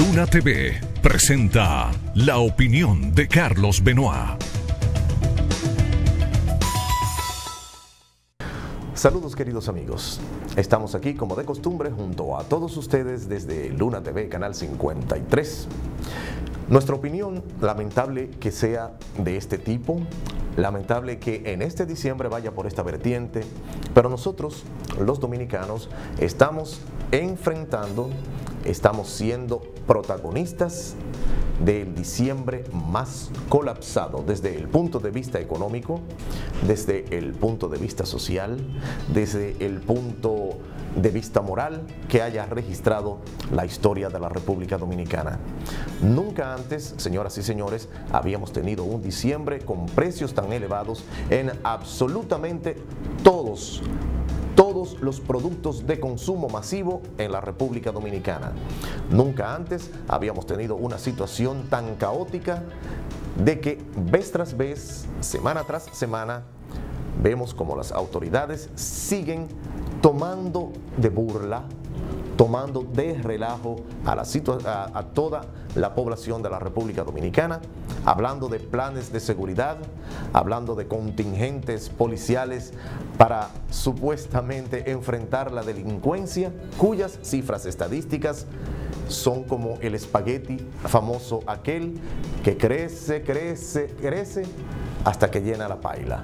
Luna TV presenta la opinión de Carlos Benoit. Saludos queridos amigos, estamos aquí como de costumbre junto a todos ustedes desde Luna TV, canal 53. Nuestra opinión, lamentable que sea de este tipo, lamentable que en este diciembre vaya por esta vertiente, pero nosotros, los dominicanos, estamos siendo protagonistas del diciembre más colapsado desde el punto de vista económico, desde el punto de vista social, desde el punto de vista moral que haya registrado la historia de la República Dominicana. Nunca antes, señoras y señores, habíamos tenido un diciembre con precios tan elevados en absolutamente todos los productos de consumo masivo en la República Dominicana. Nunca antes habíamos tenido una situación tan caótica de que vez tras vez, semana tras semana, vemos como las autoridades siguen tomando de burla, tomando de relajo a toda la población de la República Dominicana, hablando de planes de seguridad, hablando de contingentes policiales para supuestamente enfrentar la delincuencia, cuyas cifras estadísticas son como el espagueti famoso aquel que crece hasta que llena la paila.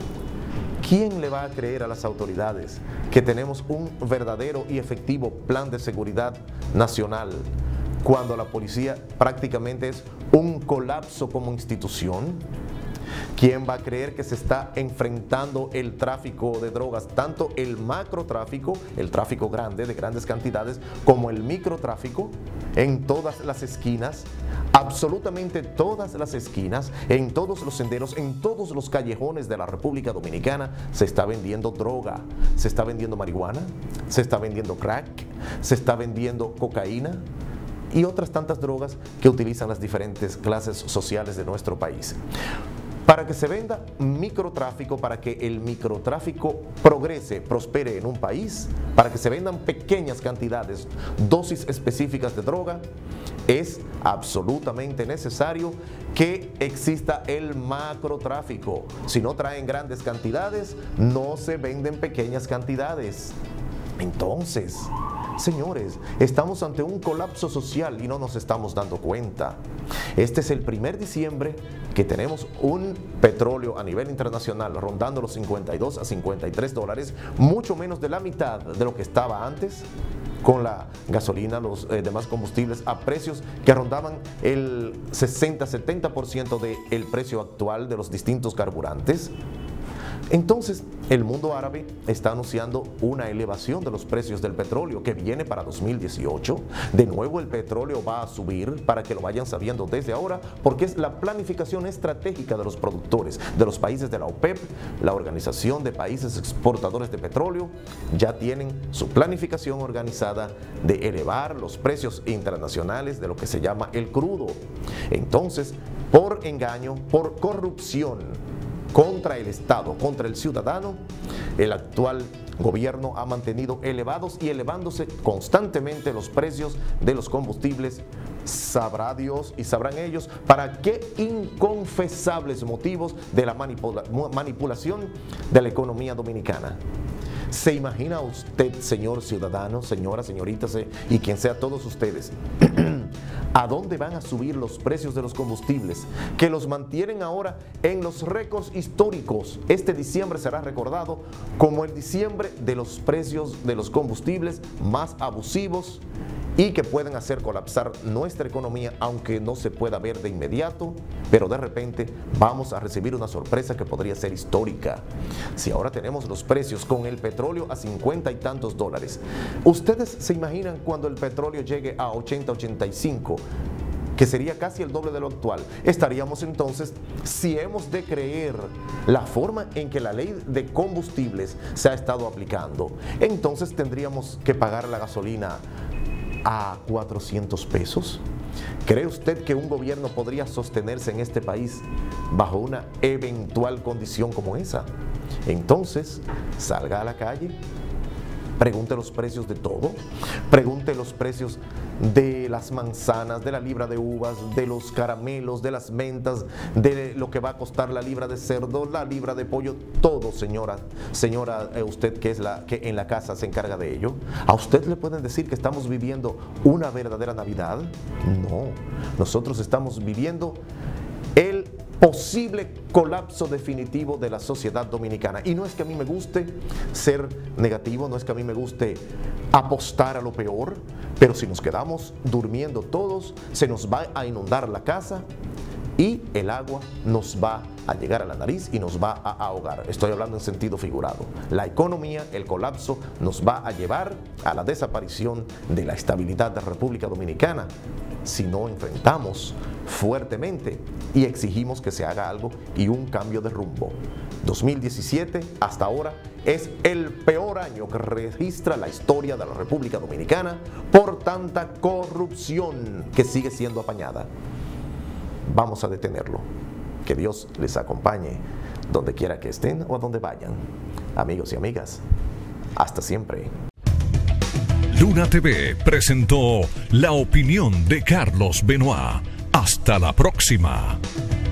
¿Quién le va a creer a las autoridades que tenemos un verdadero y efectivo plan de seguridad nacional cuando la policía prácticamente es un colapso como institución? ¿Quién va a creer que se está enfrentando el tráfico de drogas, tanto el macrotráfico, el tráfico grande de grandes cantidades, como el microtráfico en todas las esquinas, absolutamente todas las esquinas, en todos los senderos, en todos los callejones de la República Dominicana se está vendiendo droga, se está vendiendo marihuana, se está vendiendo crack, se está vendiendo cocaína y otras tantas drogas que utilizan las diferentes clases sociales de nuestro país? Para que se venda microtráfico, para que el microtráfico progrese, prospere en un país, para que se vendan pequeñas cantidades, dosis específicas de droga, es absolutamente necesario que exista el macrotráfico. Si no traen grandes cantidades, no se venden pequeñas cantidades. Entonces, señores, estamos ante un colapso social y no nos estamos dando cuenta. Este es el primer diciembre que tenemos un petróleo a nivel internacional rondando los 52 a 53 dólares, mucho menos de la mitad de lo que estaba antes, con la gasolina, los demás combustibles a precios que rondaban el 60-70% del precio actual de los distintos carburantes. Entonces, el mundo árabe está anunciando una elevación de los precios del petróleo que viene para 2018. De nuevo el petróleo va a subir, para que lo vayan sabiendo desde ahora, porque es la planificación estratégica de los productores de los países de la OPEP, la Organización de Países Exportadores de Petróleo. Ya tienen su planificación organizada de elevar los precios internacionales de lo que se llama el crudo. Entonces, por engaño, por corrupción contra el Estado, contra el ciudadano, el actual gobierno ha mantenido elevados y elevándose constantemente los precios de los combustibles. Sabrá Dios y sabrán ellos para qué inconfesables motivos de la manipulación de la economía dominicana. ¿Se imagina usted, señor ciudadano, señora, señorita, y quien sea todos ustedes, a dónde van a subir los precios de los combustibles, que los mantienen ahora en los récords históricos? Este diciembre será recordado como el diciembre de los precios de los combustibles más abusivos y que pueden hacer colapsar nuestra economía, aunque no se pueda ver de inmediato, pero de repente vamos a recibir una sorpresa que podría ser histórica. Si ahora tenemos los precios con el petróleo a 50 y tantos dólares, ¿ustedes se imaginan cuando el petróleo llegue a 80, 85? Que sería casi el doble de lo actual. Estaríamos entonces, si hemos de creer la forma en que la ley de combustibles se ha estado aplicando, entonces tendríamos que pagar la gasolina a 400 pesos. ¿Cree usted que un gobierno podría sostenerse en este país bajo una eventual condición como esa? Entonces, salga a la calle, Pregunte los precios de todo, pregunte los precios de las manzanas, de la libra de uvas, de los caramelos, de las mentas, de lo que va a costar la libra de cerdo, la libra de pollo, todo, señora, usted que es que en la casa se encarga de ello. ¿A usted le pueden decir que estamos viviendo una verdadera Navidad? No, nosotros estamos viviendo el posible colapso definitivo de la sociedad dominicana. Y no es que a mí me guste ser negativo, no es que a mí me guste apostar a lo peor, pero si nos quedamos durmiendo todos, se nos va a inundar la casa y el agua nos va a llegar a la nariz y nos va a ahogar. Estoy hablando en sentido figurado. La economía, el colapso, nos va a llevar a la desaparición de la estabilidad de la República Dominicana si no enfrentamos fuertemente y exigimos que se haga algo y un cambio de rumbo. 2017 hasta ahora es el peor año que registra la historia de la República Dominicana por tanta corrupción que sigue siendo apañada. Vamos a detenerlo. Que Dios les acompañe donde quiera que estén o a donde vayan. Amigos y amigas, hasta siempre. Luna TV presentó La Opinión de Carlos Benoit. Hasta la próxima.